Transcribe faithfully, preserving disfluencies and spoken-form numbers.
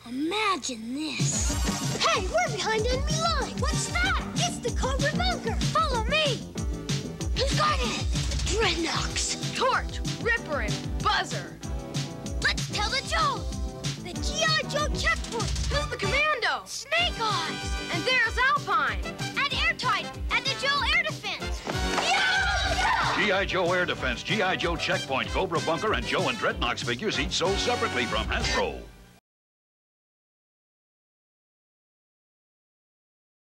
Imagine this. Hey, we're behind enemy lines. What's that? It's the Cobra bunker. Follow me. Who's got it? Dreadnoks. Torch, Ripper, and Buzzer. Let's tell the Joe. The G I. Joe checkpoint. Who's the commando? Snake Eyes. And there's Alpine. And Airtight. And the Joe Air Defense. Yeah! G I. Joe Air Defense, G I. Joe Checkpoint, Cobra Bunker, and Joe and Dreadnoks figures each sold separately from Hasbro.